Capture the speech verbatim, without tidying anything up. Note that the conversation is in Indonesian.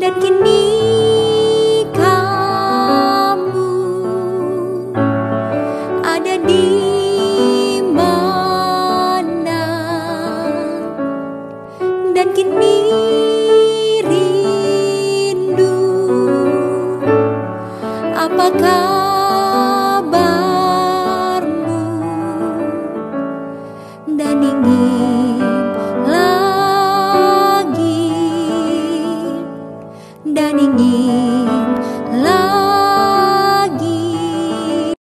dan kini kamu ada di mana, dan kini rindu apa kabarmu, dan ingin lagi, dan ingin